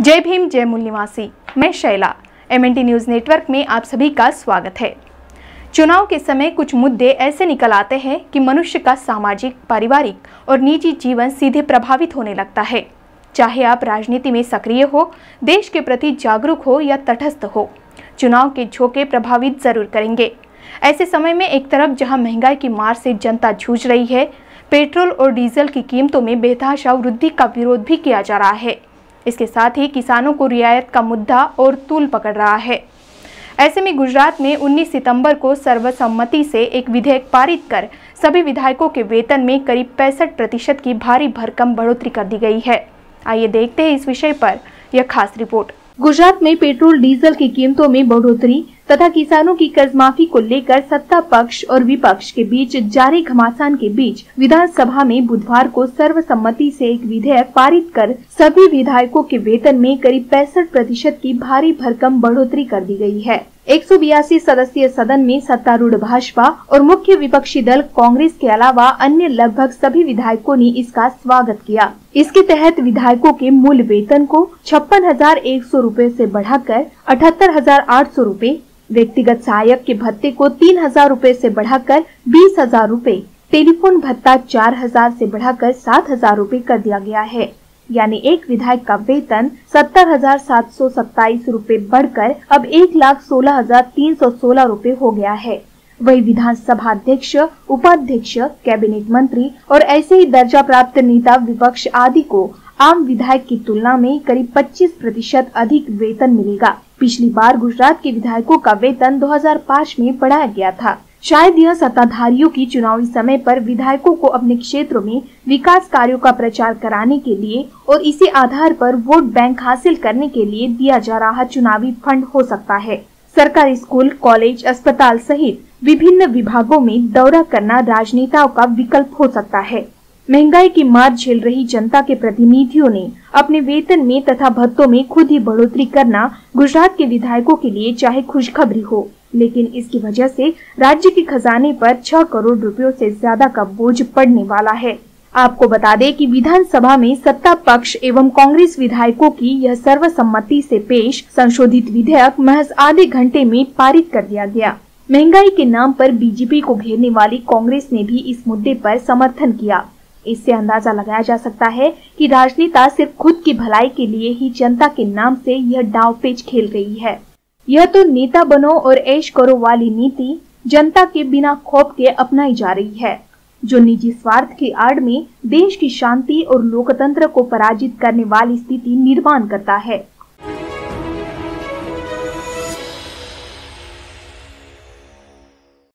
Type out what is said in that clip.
जय भीम जय मूल निवासी। मैं शैला, MNT न्यूज़ नेटवर्क में आप सभी का स्वागत है। चुनाव के समय कुछ मुद्दे ऐसे निकल आते हैं कि मनुष्य का सामाजिक, पारिवारिक और निजी जीवन सीधे प्रभावित होने लगता है। चाहे आप राजनीति में सक्रिय हो, देश के प्रति जागरूक हो या तटस्थ हो, चुनाव के झोंके प्रभावित जरूर करेंगे। ऐसे समय में एक तरफ जहां महंगाई की मार से जनता जूझ रही है, पेट्रोल और डीजल की कीमतों में बेतहाशा वृद्धि का विरोध भी किया जा रहा है। इसके साथ ही किसानों को रियायत का मुद्दा और तूल पकड़ रहा है। ऐसे में गुजरात में 19 सितंबर को सर्वसम्मति से एक विधेयक पारित कर सभी विधायकों के वेतन में करीब 65% की भारी भरकम बढ़ोतरी कर दी गई है। आइए देखते हैं इस विषय पर यह खास रिपोर्ट। गुजरात में पेट्रोल डीजल की कीमतों में बढ़ोतरी तथा किसानों की कर्ज माफी को लेकर सत्ता पक्ष और विपक्ष के बीच जारी घमासान के बीच विधानसभा में बुधवार को सर्वसम्मति से एक विधेयक पारित कर सभी विधायकों के वेतन में करीब 65% की भारी भरकम बढ़ोतरी कर दी गई है। 182 सदस्यीय सदन में सत्तारूढ़ भाजपा और मुख्य विपक्षी दल कांग्रेस के अलावा अन्य लगभग सभी विधायकों ने इसका स्वागत किया। इसके तहत विधायकों के मूल वेतन को 56,100 रूपए से बढ़ाकर 78,800 रूपए, व्यक्तिगत सहायक के भत्ते को 3,000 रूपए से बढ़ाकर 20,000 रूपए, टेलीफोन भत्ता 4,000 से बढ़ाकर 7,000 रूपए कर दिया गया है। यानी एक विधायक का वेतन 70,727 रूपए बढ़कर अब 1,16,316 रूपए हो गया है। वही विधानसभा अध्यक्ष, उपाध्यक्ष, कैबिनेट मंत्री और ऐसे ही दर्जा प्राप्त नेता, विपक्ष आदि को आम विधायक की तुलना में करीब 25% अधिक वेतन मिलेगा। पिछली बार गुजरात के विधायकों का वेतन 2005 में बढ़ाया गया था। शायद यह सत्ताधारियों की चुनावी समय पर विधायकों को अपने क्षेत्रों में विकास कार्यों का प्रचार कराने के लिए और इसी आधार पर वोट बैंक हासिल करने के लिए दिया जा रहा चुनावी फंड हो सकता है। सरकारी स्कूल, कॉलेज, अस्पताल सहित विभिन्न विभागों में दौरा करना राजनेताओं का विकल्प हो सकता है। महंगाई की मार झेल रही जनता के प्रतिनिधियों ने अपने वेतन में तथा भत्तों में खुद ही बढ़ोतरी करना गुजरात के विधायकों के लिए चाहे खुशखबरी हो, लेकिन इसकी वजह से राज्य के खजाने पर 6 करोड़ रुपयों से ज्यादा का बोझ पड़ने वाला है। आपको बता दें कि विधानसभा में सत्ता पक्ष एवं कांग्रेस विधायकों की यह सर्वसम्मति से पेश संशोधित विधेयक महज आधे घंटे में पारित कर दिया गया। महंगाई के नाम पर बीजेपी को घेरने वाली कांग्रेस ने भी इस मुद्दे पर समर्थन किया। इससे अंदाजा लगाया जा सकता है कि राजनेता सिर्फ खुद की भलाई के लिए ही जनता के नाम से यह दांवपेच खेल रही है। यह तो नेता बनो और ऐश करो वाली नीति जनता के बिना खौफ के अपनाई जा रही है, जो निजी स्वार्थ की आड़ में देश की शांति और लोकतंत्र को पराजित करने वाली स्थिति निर्माण करता है।